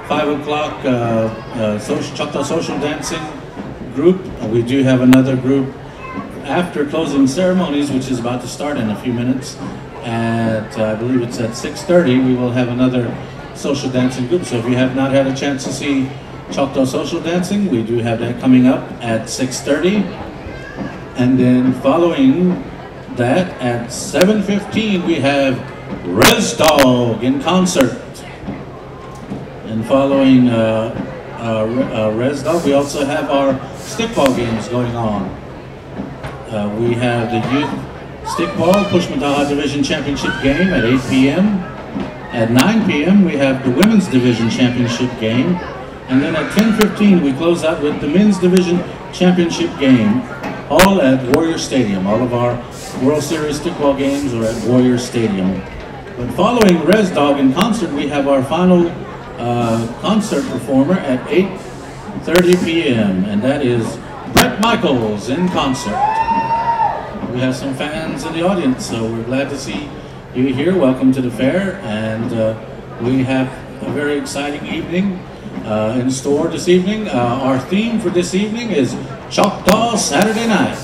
5 o'clock Choctaw Social Dancing group. We do have another group after closing ceremonies, which is about to start in a few minutes. At I believe it's at 6:30. We will have another social dancing group. So if you have not had a chance to see Choctaw Social Dancing, we do have that coming up at 6:30. And then following that at 7:15 we have Res Dog in concert. And following Res Dog, we also have our stickball games going on. We have the Youth Stickball Pushmataha Division Championship game at 8 p.m. At 9 p.m. we have the Women's Division Championship game. And then at 10:15 we close out with the Men's Division Championship game, all at Warrior Stadium. All of our World Series stickball games are at Warrior Stadium. But following Res Dog in concert, we have our final concert performer at 8:30 p.m. and that is Brett Michaels in concert. We have some fans in the audience, so we're glad to see you here. Welcome to the fair, and we have a very exciting evening in store this evening. Our theme for this evening is Choctaw Saturday Night.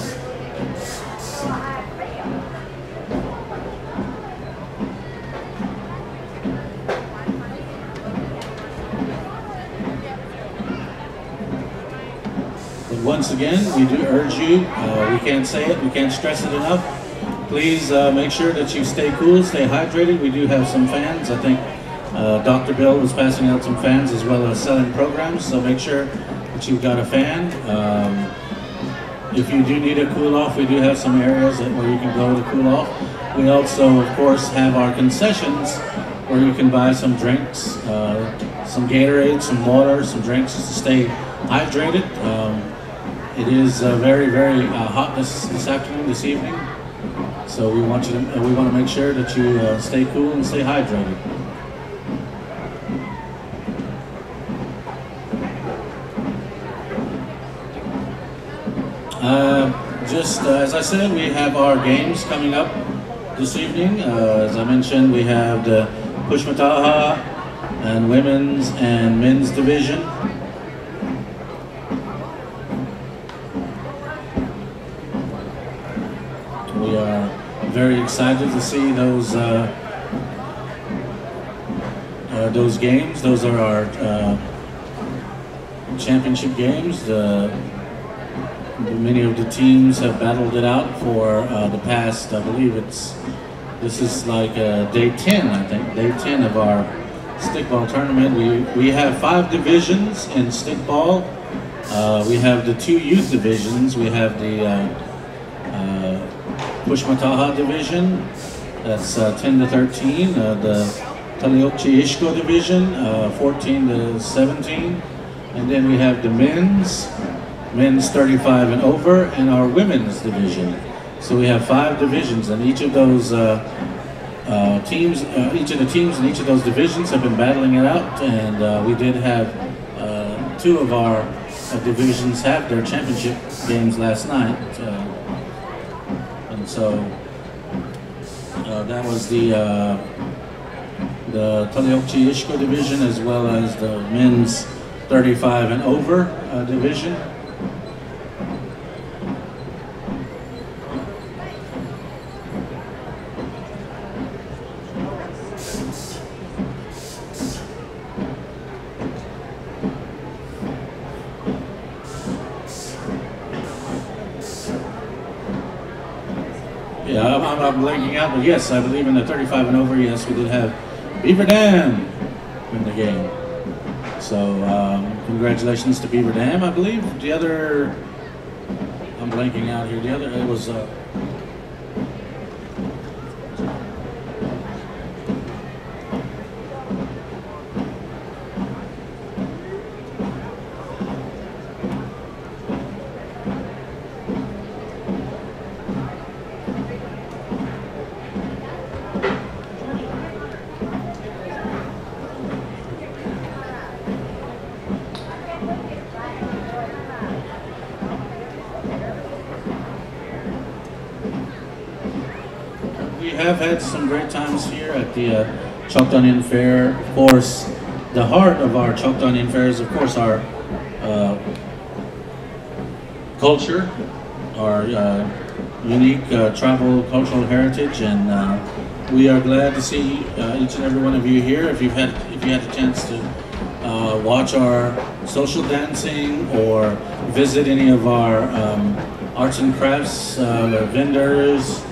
Once again, we do urge you, we can't say it, we can't stress it enough, please make sure that you stay cool, stay hydrated. We do have some fans. I think Dr. Bill was passing out some fans as well as selling programs, so make sure that you've got a fan. If you do need a cool off, we do have some areas where you can go to cool off. We also, of course, have our concessions where you can buy some drinks, some Gatorade, some water, some drinks just to stay hydrated. It is very, very hot this afternoon, this evening. So we want to make sure that you stay cool and stay hydrated. Just as I said, we have our games coming up this evening. As I mentioned, we have the Pushmataha and Women's and Men's Division. We are very excited to see those games. Those are our championship games. Many of the teams have battled it out for the past, I believe this is like day 10, I think, day 10 of our stickball tournament. We have 5 divisions in stickball. We have the 2 youth divisions. We have the Pushmataha division, that's 10 to 13, the Taliokchi Ishko division, 14 to 17, and then we have the men's 35 and over, and our women's division. So we have 5 divisions, and each of those teams, each of the teams in each of those divisions have been battling it out, and we did have 2 of our divisions have their championship games last night. And so that was the Taliokchi Ishko division, as well as the men's 35 and over division. Yeah, I'm blanking out, but yes, I believe in the 35 and over, yes, we did have Beaver Dam in the game. So, congratulations to Beaver Dam, I believe. The other, I'm blanking out here, the other, it was, we have had some great times here at the Choctaw Fair. Of course, the heart of our Choctaw Indian Fair is, of course, our culture, our unique tribal cultural heritage, and we are glad to see each and every one of you here. If you had a chance to watch our social dancing or visit any of our arts and crafts vendors,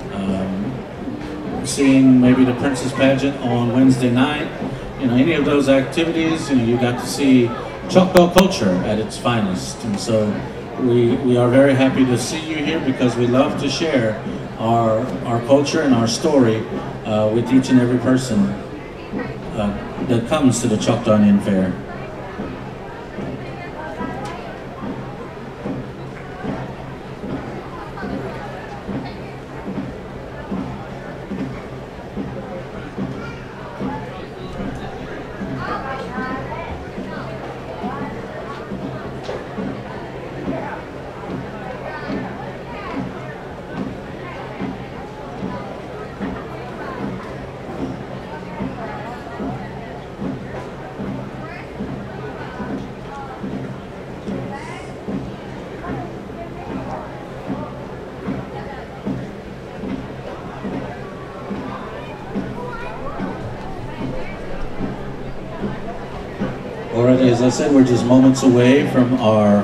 seeing maybe the Princess Pageant on Wednesday night, any of those activities, you got to see Choctaw culture at its finest. And so we are very happy to see you here because we love to share our culture and our story with each and every person that comes to the Choctaw Indian Fair. Alrighty, as I said, we're just moments away from our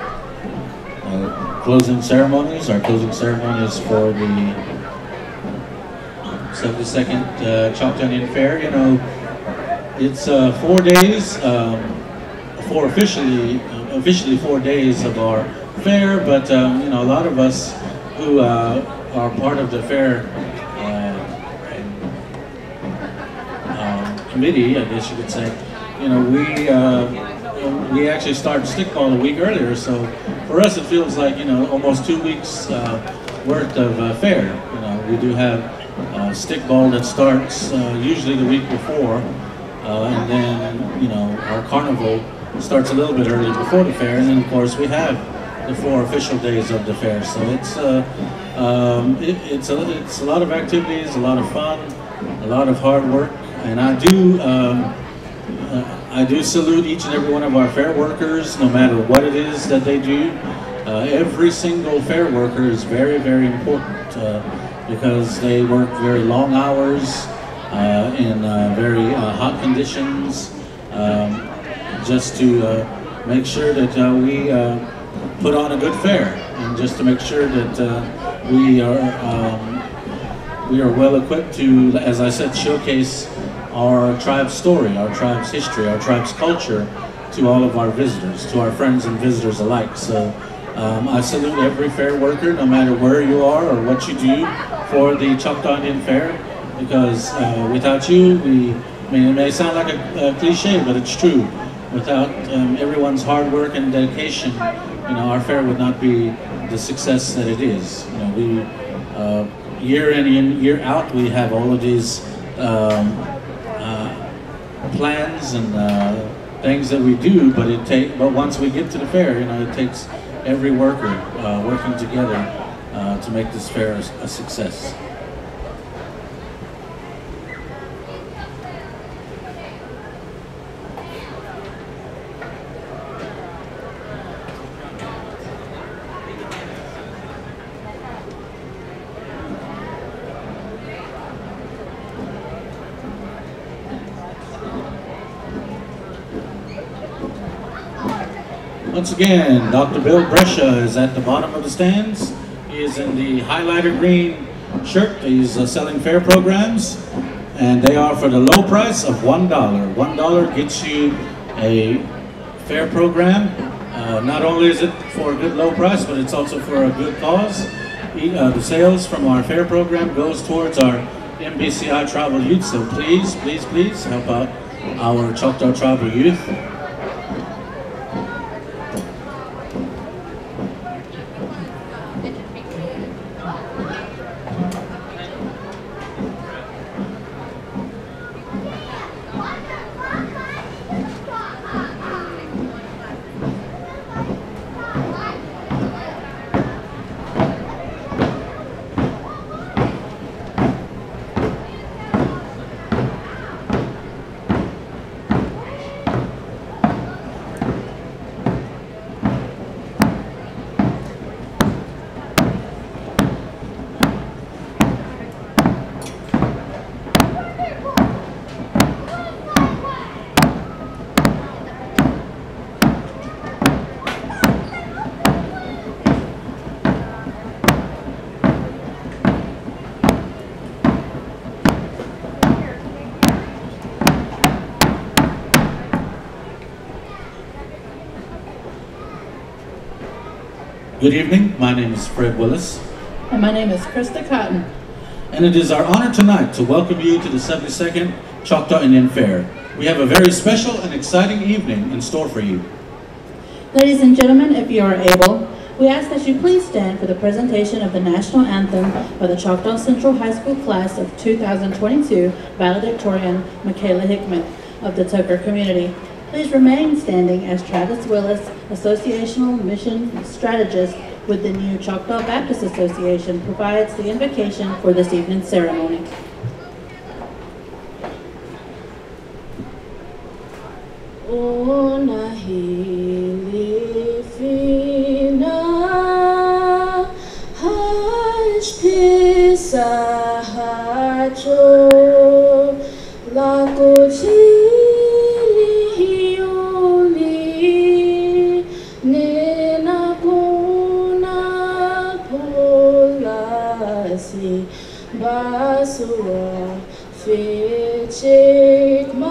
closing ceremonies. Our closing ceremonies for the 72nd Choctaw Indian Fair. It's 4 days, officially 4 days of our fair, but a lot of us who are part of the fair committee, I guess you could say, we actually start stickball a week earlier, so for us it feels like almost 2 weeks worth of fair. We do have stickball that starts usually the week before, and then our carnival starts a little bit early before the fair, and then of course we have the 4 official days of the fair. So it's a lot of activities, a lot of fun, a lot of hard work, and I do salute each and every one of our fair workers, no matter what it is that they do. Every single fair worker is very, very important because they work very long hours in very hot conditions, just to make sure that we put on a good fair, and just to make sure that we are well equipped to, as I said, showcase our tribe's story, our tribe's history, our tribe's culture to all of our visitors, to our friends and visitors alike. So I salute every fair worker, no matter where you are or what you do for the Choctaw Indian Fair, because without you, it may sound like a cliche, but it's true. Without everyone's hard work and dedication, our fair would not be the success that it is. We year in and year out, we have all of these plans and things that we do, but once we get to the fair, it takes every worker working together to make this fair a success. Once again, Dr. Bill Brescia is at the bottom of the stands. He is in the highlighter green shirt. He's selling fair programs, and they are for the low price of $1. $1 gets you a fair program. Not only is it for a good low price, but it's also for a good cause. The sales from our fair program goes towards our MBCI tribal youth, so please, please, please help out our Choctaw tribal youth. Good evening, my name is Fred Willis. And my name is Krista Cotton. And it is our honor tonight to welcome you to the 72nd Choctaw Indian Fair. We have a very special and exciting evening in store for you. Ladies and gentlemen, if you are able, we ask that you please stand for the presentation of the National Anthem by the Choctaw Central High School class of 2022 valedictorian Michaela Hickman of the Tucker community. Please remain standing as Travis Willis, Associational Mission Strategist with the new Choctaw Baptist Association, provides the invocation for this evening's ceremony. O nahili fina hashpisa hacho lakochili hioli nena kuna polasi basua fichikma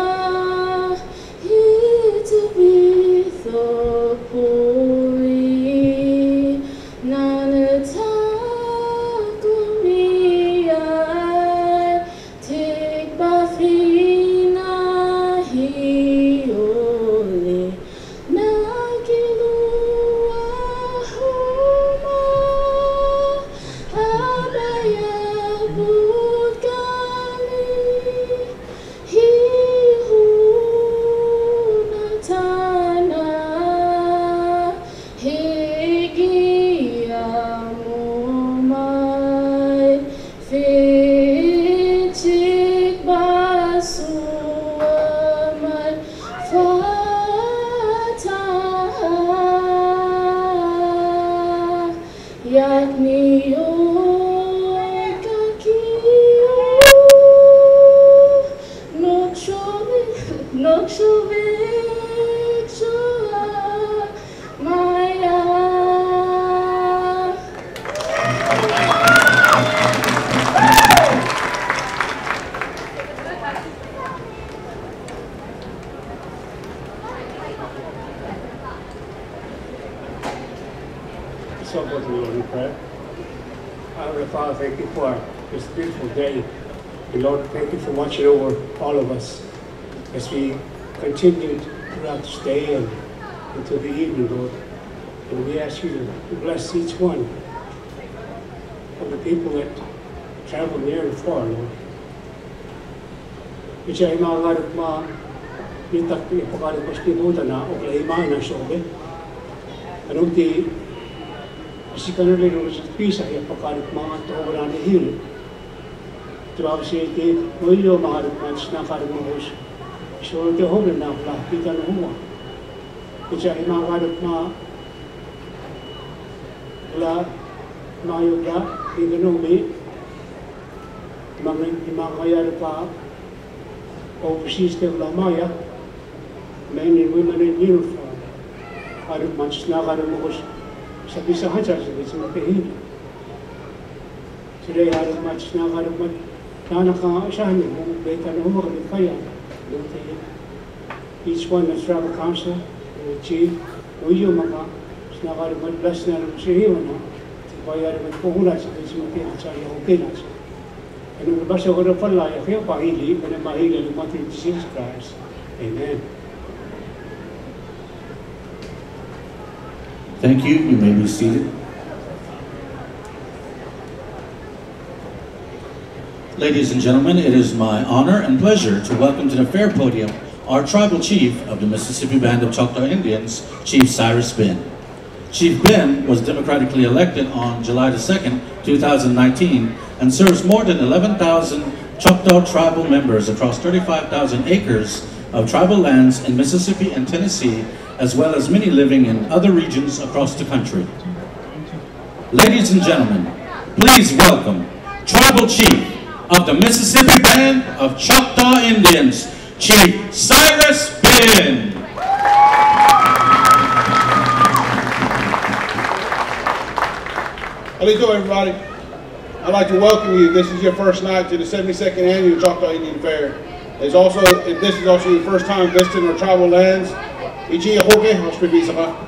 Watching over all of us as we continued throughout this day and into the evening, Lord. And we ask you to bless each one of the people that travel near and far, Lord. Which ay mga garap ma nitak ipakalit mas timuta na o kaimaan na sobe. Anong ti si kanuli nung sa pisa ipakalit mga tohora ni hilo. Obviously, we know how to match na karumos. So the whole na kita na huwa. Kaya mga karut na wala mayuga tinanong mga kaya pa overseas te wala maya men and women in uniform. Karut match na karumos sa pisahan sa mga today karut match na karumos na nakaasahan mo, beta na huwag kami kaya. Each one that's travel council, the chief, uyo mga, nakalimat-bless na lang siya na, kaya naman puhulat sa kisimutin at sa iyong kinas. Anong nabasa ko na pala, kaya pahili, na mahili ng mga Jesus Christ. Amen. Thank you. You may be seated. Ladies and gentlemen, it is my honor and pleasure to welcome to the fair podium our tribal chief of the Mississippi Band of Choctaw Indians, Chief Cyrus Ben. Chief Ben was democratically elected on July 2nd, 2019, and serves more than 11,000 Choctaw tribal members across 35,000 acres of tribal lands in Mississippi and Tennessee, as well as many living in other regions across the country. Ladies and gentlemen, please welcome Tribal Chief of the Mississippi Band of Choctaw Indians, Chief Cyrus Ben. How do you do, everybody? I'd like to welcome you. This is your first night to the 72nd Annual Choctaw Indian Fair. This is also your first time visiting our tribal lands.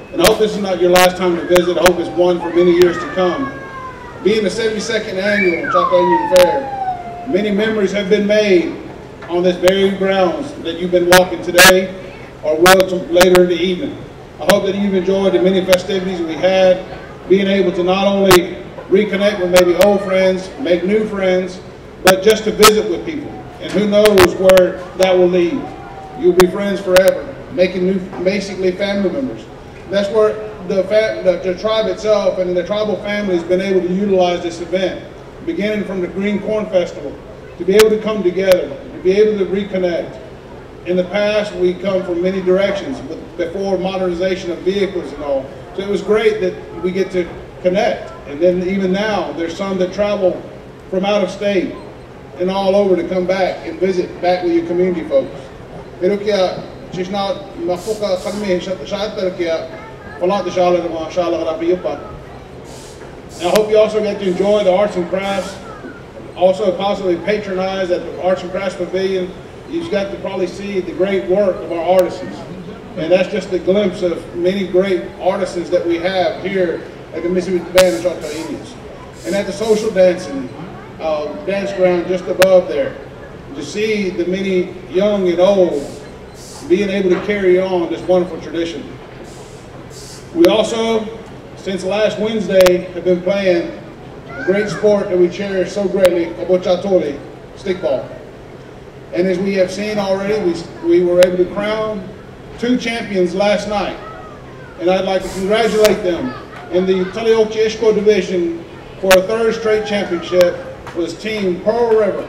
And I hope this is not your last time to visit. I hope it's one for many years to come. Being the 72nd annual Choctaw Indian Fair, many memories have been made on this very grounds that you've been walking today or will later in the evening. I hope that you've enjoyed the many festivities we had, being able to not only reconnect with maybe old friends, make new friends, but just to visit with people. And who knows where that will lead. You'll be friends forever, making new, basically family members. That's where the tribe itself and the tribal family has been able to utilize this event, beginning from the Green Corn Festival, to be able to come together, to be able to reconnect. In the past, we come from many directions, before modernization of vehicles and all. So it was great that we get to connect. And then even now, there's some that travel from out of state and all over to come back and visit back with your community folks. Pero kaya, chisna mafuka kami sa kaya falata shala na mga shala karapiyo pa. I hope you also get to enjoy the arts and crafts. Also possibly patronize at the Arts and Crafts Pavilion. You've got to probably see the great work of our artisans. And that's just a glimpse of many great artisans that we have here at the Mississippi Band of Choctaw Indians. And at the social dancing dance ground just above there, to see the many young and old being able to carry on this wonderful tradition. We also, since last Wednesday, have been playing a great sport that we cherish so greatly, Kabochatoli, stickball. And as we have seen already, we were able to crown 2 champions last night. And I'd like to congratulate them. In the Taliochi Ishko division for a 3rd straight championship was Team Pearl River.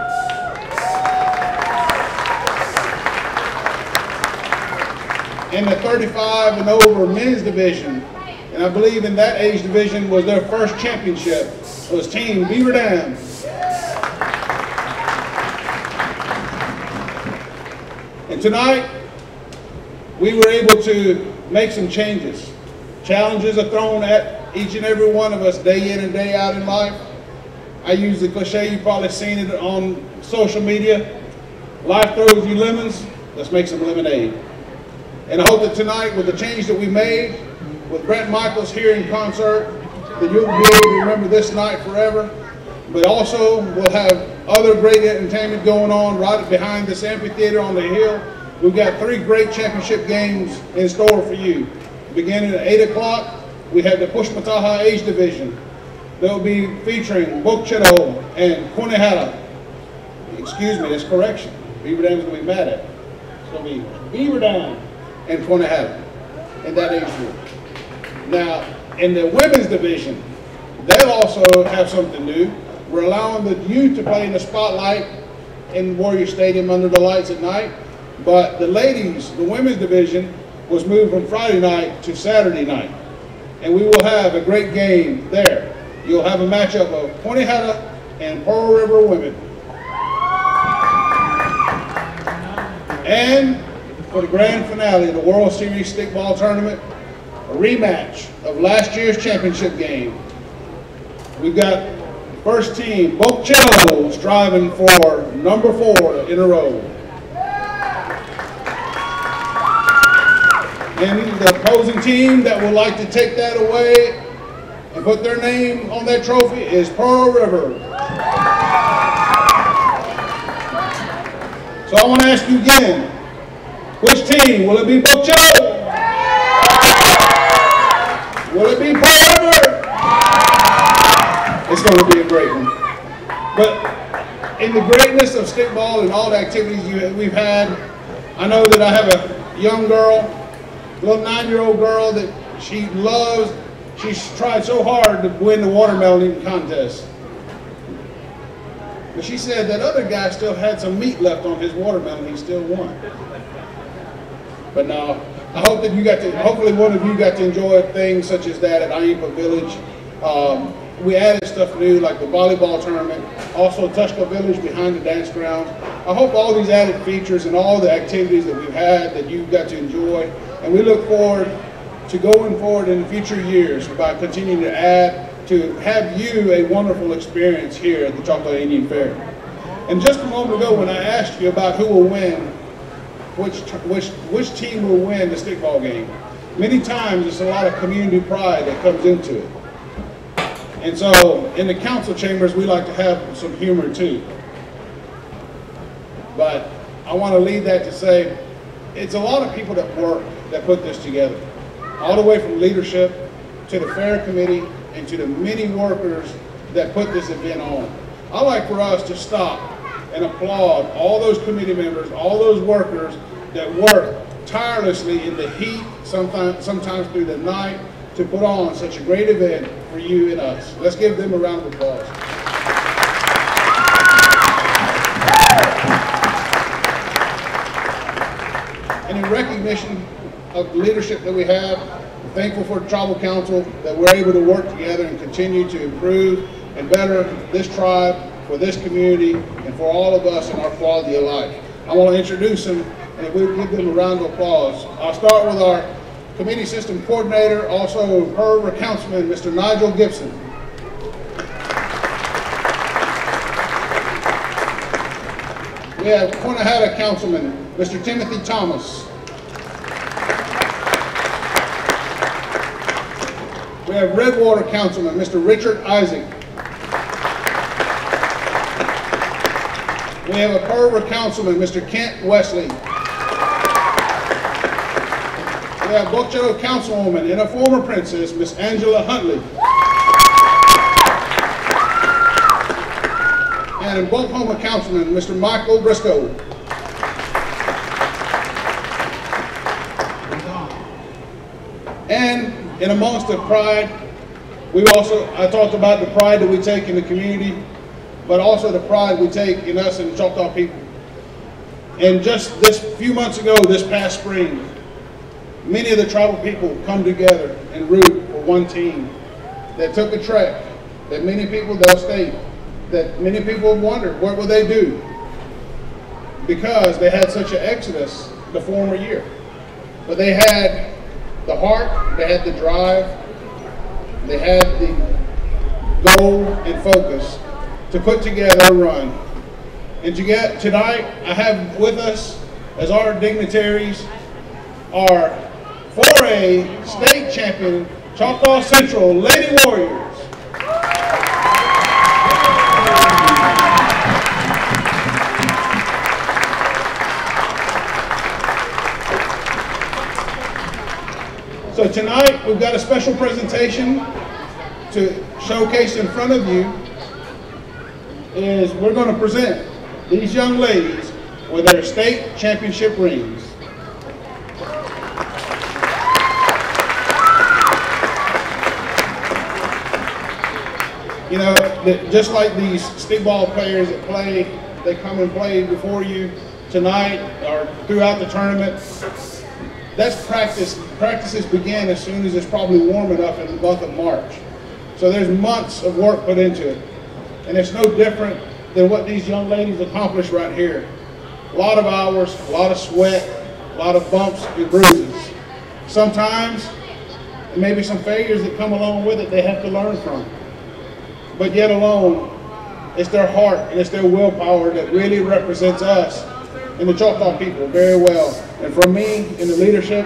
In the 35 and over men's division, and I believe in that age division was their 1st championship, was Team Beaver Dam. And tonight, we were able to make some changes. Challenges are thrown at each and every one of us day in and day out in life. I use the cliche, you've probably seen it on social media. Life throws you lemons, let's make some lemonade. And I hope that tonight, with the change that we made, with Brent Michaels here in concert, that you'll be able to remember this night forever. But also, we'll have other great entertainment going on right behind this amphitheater on the hill. We've got 3 great championship games in store for you. Beginning at 8 o'clock, we have the Pushmataha Age Division. They'll be featuring Bokchedo and Kunehara. Excuse me, that's correction. Beaver Dam's going to be mad at it. It's going to be Beaver Dam and Kunehara in that age group. Now, in the women's division, they'll also have something new. We're allowing the youth to play in the spotlight in Warrior Stadium under the lights at night. But the ladies, the women's division, was moved from Friday night to Saturday night. And we will have a great game there. You'll have a matchup of Punihata and Pearl River women. And for the grand finale of the World Series Stickball Tournament, a rematch of last year's championship game. We've got first team, Bokchedo, striving for number 4 in a row. And the opposing team that would like to take that away and put their name on that trophy is Pearl River. So I want to ask you again, which team? Will it be Bokchedo? Will it be Pearl River? It's going to be a great one. But in the greatness of stickball and all the activities we've had, I know that I have a young girl, little 9-year-old girl that she loves. She's tried so hard to win the watermelon eating contest. But she said that other guy still had some meat left on his watermelon, he still won. But no, I hope that you got to, hopefully one of you got to enjoy things such as that at Ayimpa Village. We added stuff new like the volleyball tournament, also Tushka Village behind the dance ground. I hope all these added features and all the activities that we've had that you got to enjoy. And we look forward to going forward in future years by continuing to add, to have you a wonderful experience here at the Choctaw Indian Fair. And just a moment ago when I asked you about who will win, which team will win the stickball game, many times it's a lot of community pride that comes into it. And so in the council chambers, we like to have some humor too. But I want to leave that to say, it's a lot of people that work that put this together. All the way from leadership to the fair committee and to the many workers that put this event on. I like for us to stop and applaud all those committee members, all those workers that work tirelessly in the heat, sometimes through the night, to put on such a great event for you and us. Let's give them a round of applause. And in recognition of the leadership that we have, I'm thankful for the Tribal Council that we're able to work together and continue to improve and better this tribe, for this community, and for all of us in our quality of life. I want to introduce them, and we'll give them a round of applause. I'll start with our Committee System Coordinator, also her Councilman, Mr. Nigel Gibson. We have Conehatta Councilman, Mr. Timothy Thomas. We have Redwater Councilman, Mr. Richard Isaac. We have a Pearl Councilman, Mr. Kent Wesley. We have Bokcho Councilwoman and a former princess, Miss Angela Huntley. And in Oklahoma Councilman, Mr. Michael Briscoe. And in amongst the pride, I talked about the pride that we take in the community, but also the pride we take in us and the Choctaw people. And just this few months ago, this past spring, many of the tribal people come together and root for one team that took a trek that many people, they'll state, that many people have wondered, what will they do? Because they had such an exodus the former year. But they had the heart, they had the drive, they had the goal and focus to put together a run. And tonight, I have with us as our dignitaries our 4A state champion Choctaw Central Lady Warriors. So tonight, we've got a special presentation to showcase in front of you. Is we're going to present these young ladies with their state championship rings. You know, just like these stickball players that play, they come and play before you tonight or throughout the tournament. That's practice. Practices begin as soon as it's probably warm enough in the month of March. So there's months of work put into it. And it's no different than what these young ladies accomplished right here. A lot of hours, a lot of sweat, a lot of bumps and bruises. Sometimes, and maybe some failures that come along with it, they have to learn from. But yet alone, it's their heart and it's their willpower that really represents us and the Choctaw people very well. And for me, in the leadership,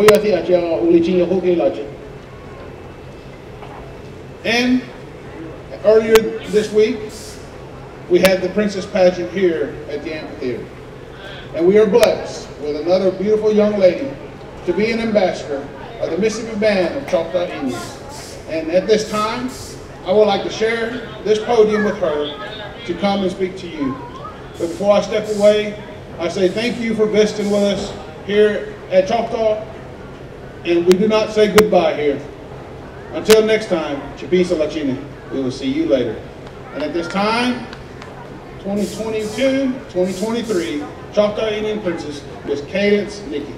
and earlier this week, we had the Princess Pageant here at the amphitheater. And we are blessed with another beautiful young lady to be an ambassador of the Mississippi Band of Choctaw Indians. And at this time, I would like to share this podium with her to come and speak to you. But before I step away, I say thank you for visiting with us here at Choctaw, and we do not say goodbye here. Until next time, Chapisa Lachine, we will see you later. And at this time, 2022, 2023, Choctaw Indian Princess, Miss Cadence Nikki.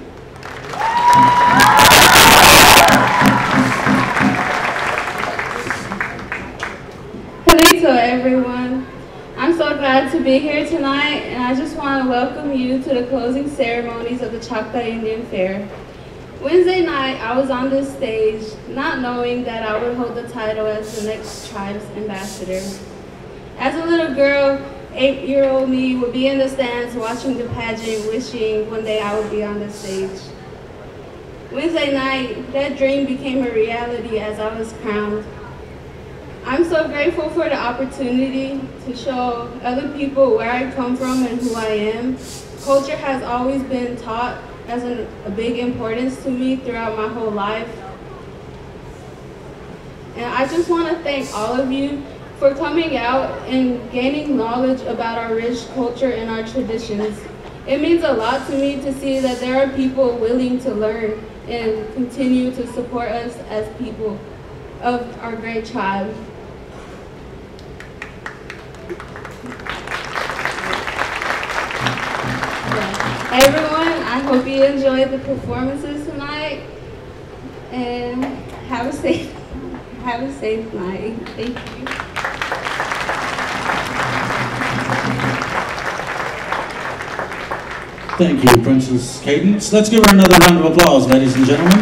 Hello everyone. I'm so glad to be here tonight, and I just want to welcome you to the closing ceremonies of the Choctaw Indian Fair. Wednesday night, I was on this stage, not knowing that I would hold the title as the next tribe's ambassador. As a little girl, 8-year-old me would be in the stands watching the pageant, wishing one day I would be on the stage. Wednesday night, that dream became a reality as I was crowned. I'm so grateful for the opportunity to show other people where I come from and who I am. Culture has always been taught as a big importance to me throughout my whole life. And I just want to thank all of you for coming out and gaining knowledge about our rich culture and our traditions. It means a lot to me to see that there are people willing to learn and continue to support us as people of our great tribe. Everyone, I hope you enjoyed the performances tonight, and have a safe night. Thank you. Thank you, Princess Cadence. Let's give her another round of applause, ladies and gentlemen.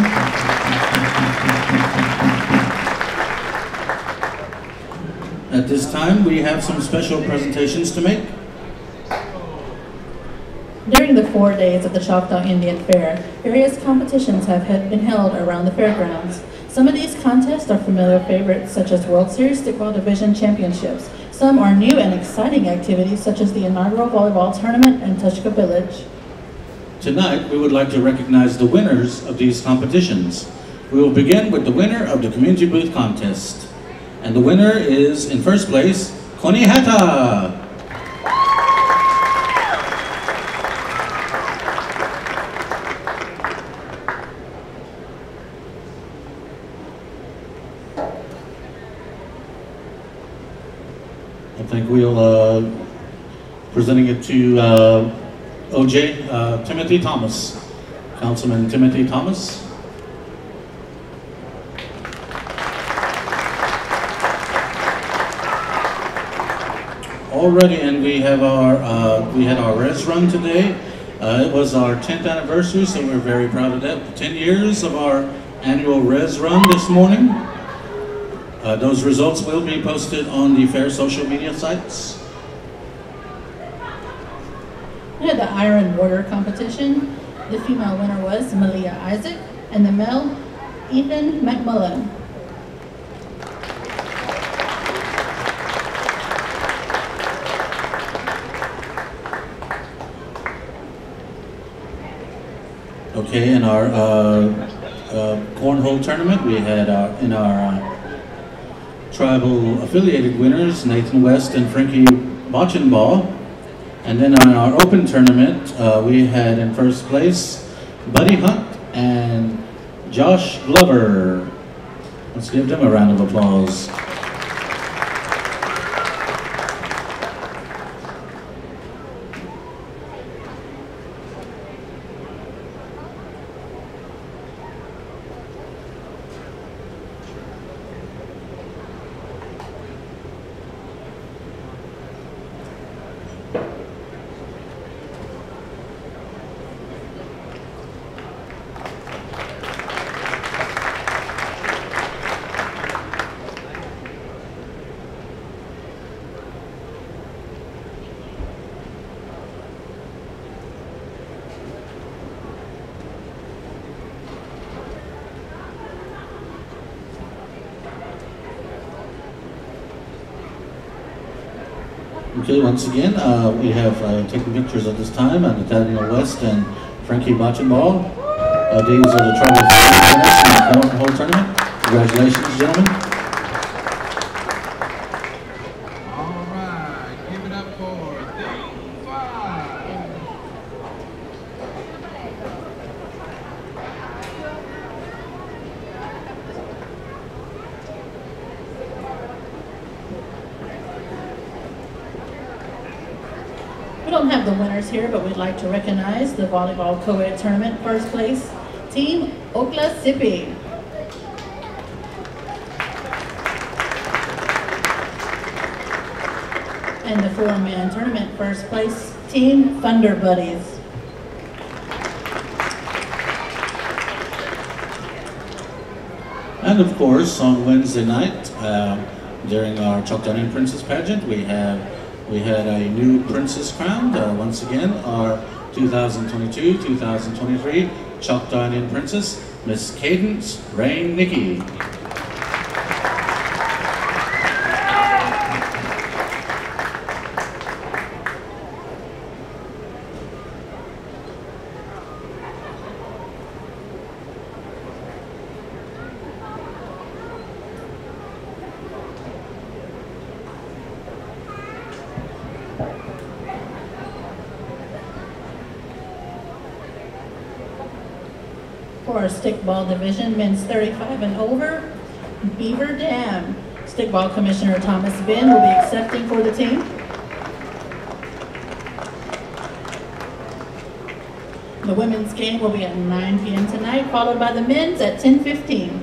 At this time, we have some special presentations to make. During the 4 days of the Choctaw Indian Fair, various competitions have been held around the fairgrounds. Some of these contests are familiar favorites, such as World Series Stickball Division Championships. Some are new and exciting activities, such as the inaugural volleyball tournament in Tushka Village. Tonight, we would like to recognize the winners of these competitions. We will begin with the winner of the Community Booth Contest. And the winner is, in first place, Connie Hatta. I think we'll presenting it to OJ Timothy Thomas, Councilman Timothy Thomas. Already, and we have we had our res run today. It was our 10th anniversary, so we're very proud of that. 10 years of our annual res run this morning. Those results will be posted on the fair social media sites. We had the Iron Warrior competition. The female winner was Malia Isaac, and the male, Ethan McMullen. Okay, in our cornhole tournament, we had in our tribal affiliated winners, Nathan West and Frankie Bochenball. And then on our open tournament, we had in first place Buddy Hunt and Josh Glover. Let's give them a round of applause. Okay, once again, we have taken pictures at this time of Nathaniel West and Frankie Bochenball. These are the tribal winners in the cornhole tournament. Congratulations, gentlemen. All right, give it up for Team 5. We don't have the winners here, but we'd like to recognize the volleyball co-ed tournament first place, Team Oklahoma. And the four-man tournament first place, Team Thunder Buddies. And of course, on Wednesday night, during our Choctaw Princess pageant, we had a new princess crowned. Once again, our 2022-2023 Choctaw Indian Princess, Miss Cadence Rain Nicky. For our stickball division, men's 35 and over, Beaver Dam. Stickball Commissioner Thomas Ben will be accepting for the team. The women's game will be at 9 p.m. tonight, followed by the men's at 10:15.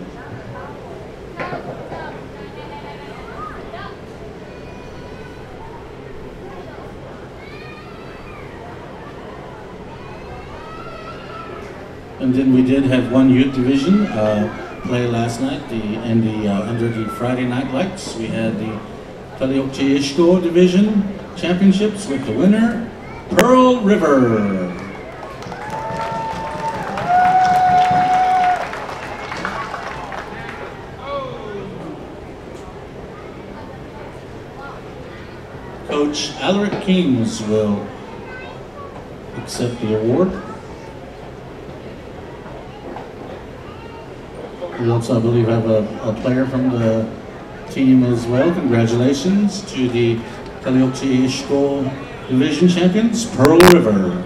And then we did have one youth division play last night, under the Friday Night Lights. We had the Paleokchiishko Division Championships with the winner, Pearl River. Coach Alaric Kings will accept the award. We also, I believe, have a player from the team as well. Congratulations to the Paleokchiishko Division Champions, Pearl River.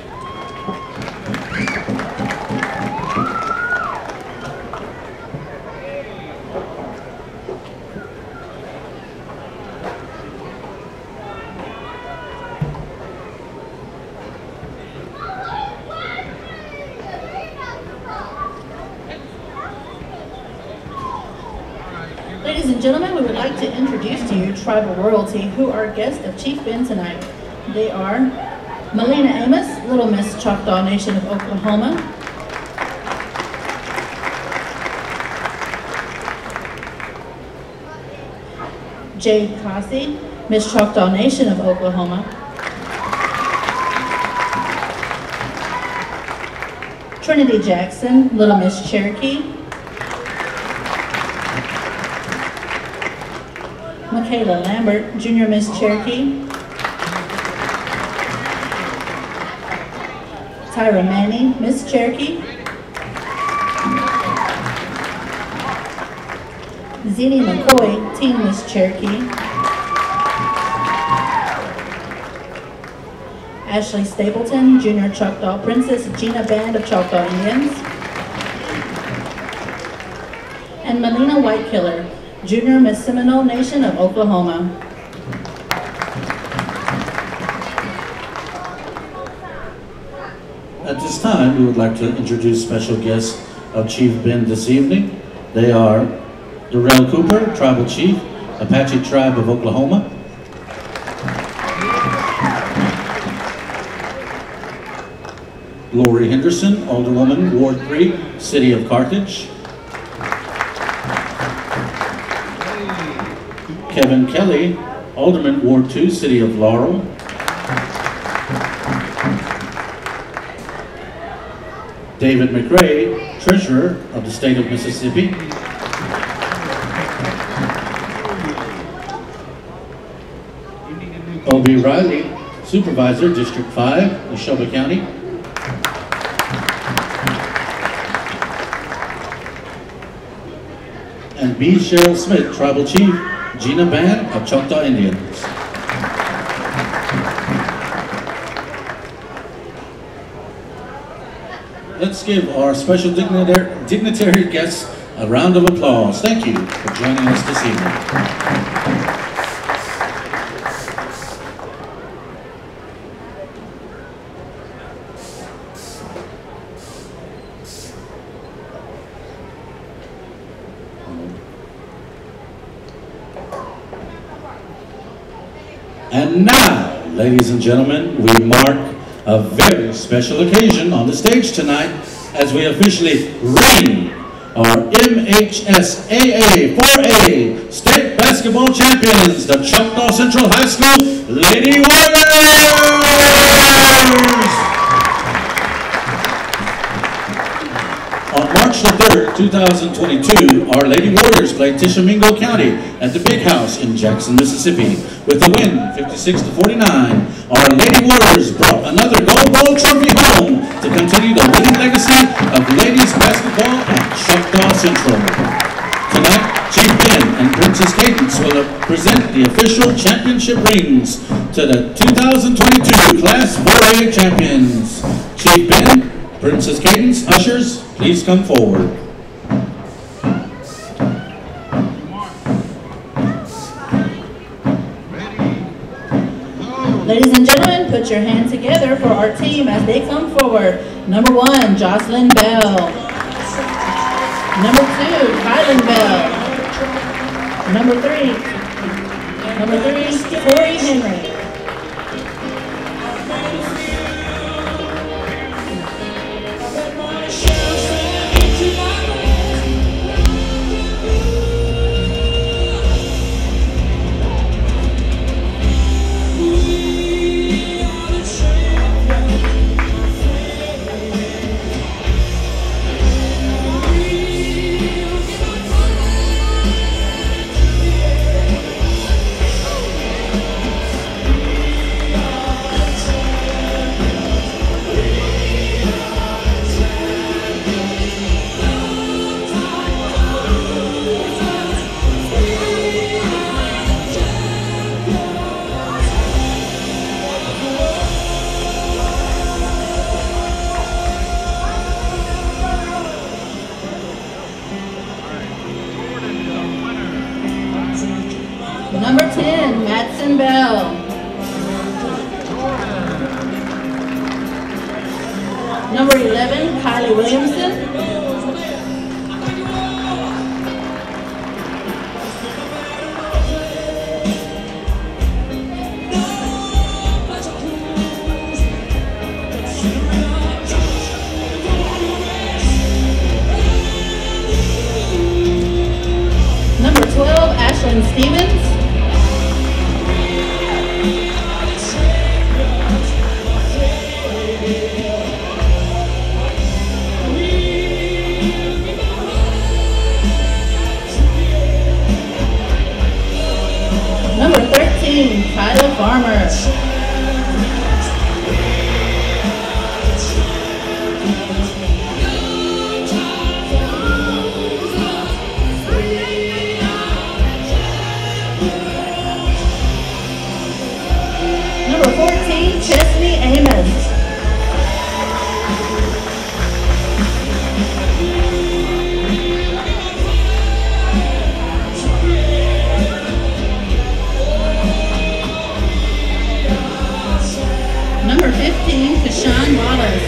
Ladies and gentlemen, we would like to introduce to you tribal royalty who are guests of Chief Ben tonight. They are Melina Amos, Little Miss Choctaw Nation of Oklahoma. Jade Cossey, Miss Choctaw Nation of Oklahoma. Trinity Jackson, Little Miss Cherokee. Michaela Lambert, Junior Miss Cherokee. Tyra Manning, Miss Cherokee. Zini McCoy, Teen Miss Cherokee. Ashley Stapleton, Junior Choctaw Princess, Gina Band of Choctaw Indians. And Melina Whitekiller, Junior Miss Seminole Nation of Oklahoma. At this time, we would like to introduce special guests of Chief Ben this evening. They are Darrell Cooper, Tribal Chief, Apache Tribe of Oklahoma. Lori Henderson, Alderwoman, Ward 3, City of Carthage. Kevin Kelly, Alderman, Ward 2, City of Laurel. David McRae, Treasurer of the State of Mississippi. O.B. Riley, Supervisor, District 5, Neshoba County. And B. Cheryl Smith, Tribal Chief, Gina Band of Choctaw Indians. Let's give our special dignitary guests a round of applause. Thank you for joining us this evening. And now, ladies and gentlemen, we mark a very special occasion on the stage tonight as we officially ring our MHSAA 4A State Basketball Champions, the Choctaw Central High School Lady Warriors! On March the 3rd, 2022, Our Lady Warriors played Tishomingo County at the Big House in Jackson, Mississippi. With a win, 56-49, Our Lady Warriors brought another Gold Bowl trophy home to continue the winning legacy of ladies basketball at Choctaw Central. Tonight, Chief Ben and Princess Cadence will present the official championship rings to the 2022 Class 4A champions. Chief Ben, Princess Cadence, ushers, please come forward. Ladies and gentlemen, put your hands together for our team as they come forward. Number 1, Jocelyn Bell. Number 2, Kylan Bell. Number 3, Corey Henry. Number 10, Madsen Bell. Number 11, Kylie Williamson. Number 12, Ashlyn Stevens. Number 13, Kyla Farmer. Number 14, Chesney Amos. Number 15, Kashawn Wallace.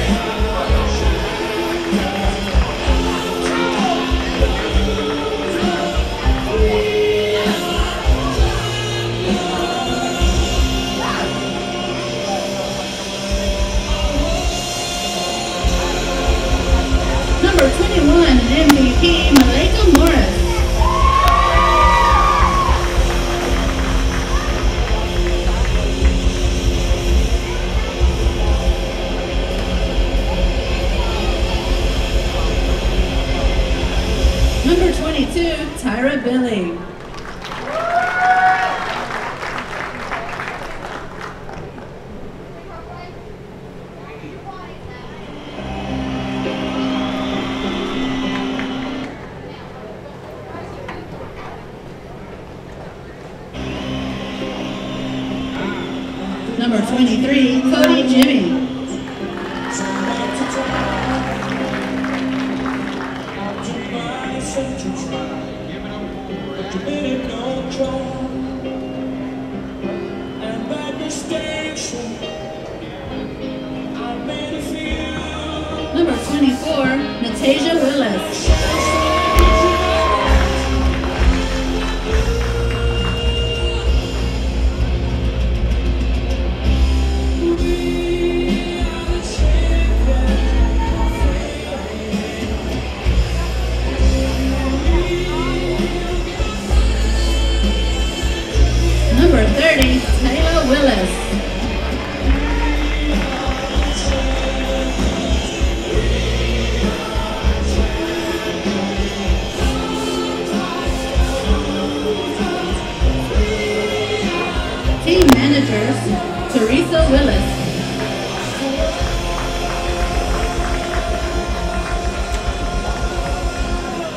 Number 21, MVP, Malika Morris. Number 22, Tyra Billy. Number 23, Cody Jimmy. Number 24, Natasia Willis. Number 30, Taylor Willis.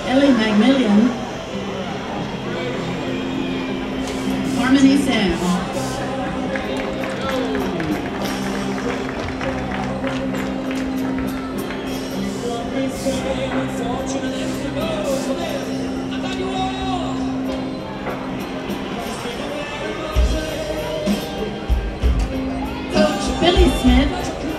Ellie Macmillan, Harmony Sam. Coach Billy Smith,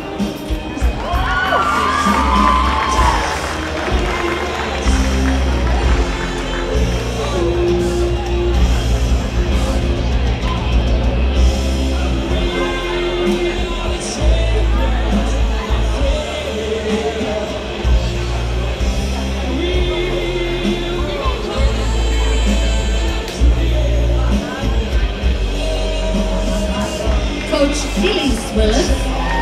Coach Elise Willis,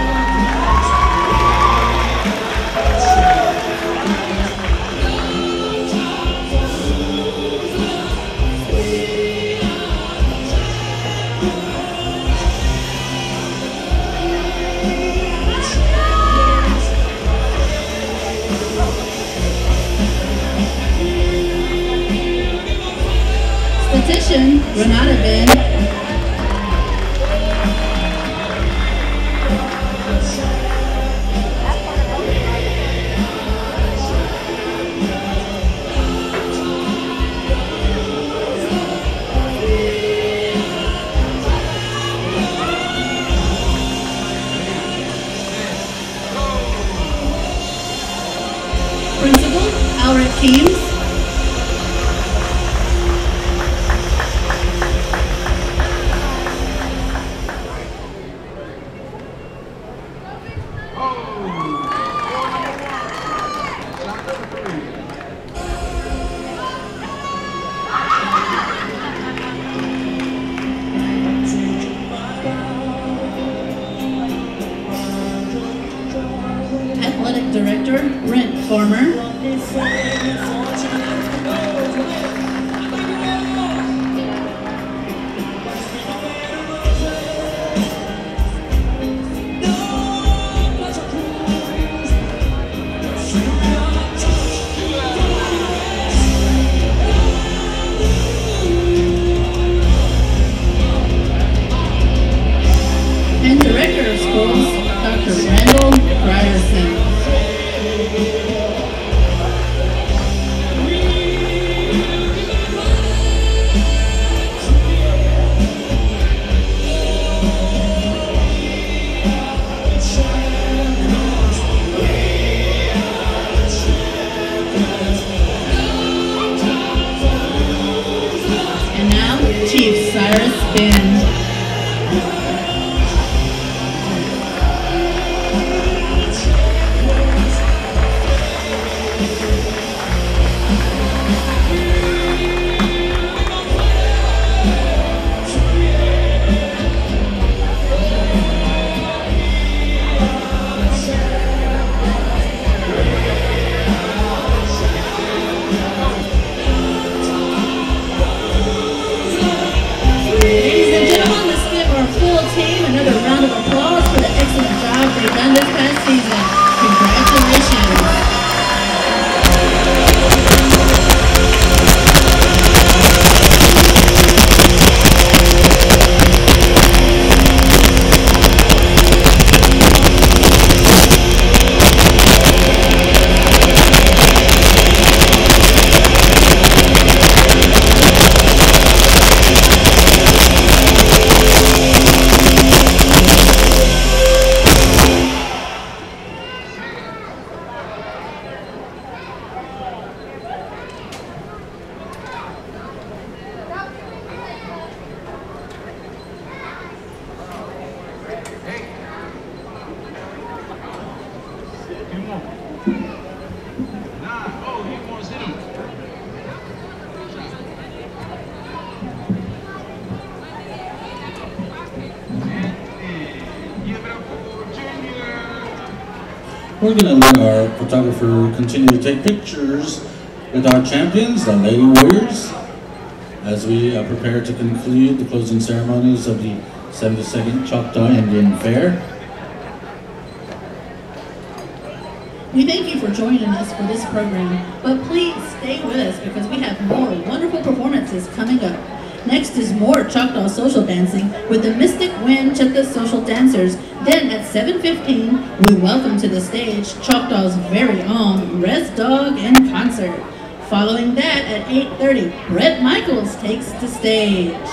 Statistician Renata Ben, Principal Alric Keams, Athletic Director Brent Farmer, and Director of Schools Dr. Randall Ryerson. And now, Chief Cyrus Ben. Ladies and gentlemen, let's give our full team another round of applause for the excellent job they've done this past season. Congratulations. We're going to let our photographer continue to take pictures with our champions, the Lady Warriors, as we prepare to conclude the closing ceremonies of the 72nd Choctaw Indian Fair. We thank you for joining us for this program, but please stay with us because we have more wonderful performances coming up. Next is more Choctaw social dancing with the Mystic Winchetta Social Dancers. Then at 7:15, we welcome to the stage Choctaw's very own Res Dog in concert. Following that at 8:30, Brett Michaels takes the stage.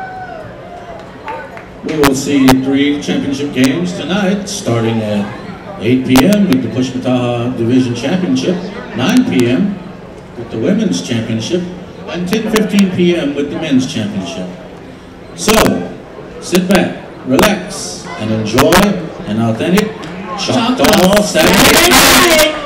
We will see 3 championship games tonight, starting at 8 p.m. with the Pushmataha Division Championship, 9 p.m. with the Women's Championship, and 10:15 p.m. with the Men's Championship. So, sit back, relax, and enjoy an authentic Choctaw Saturday night.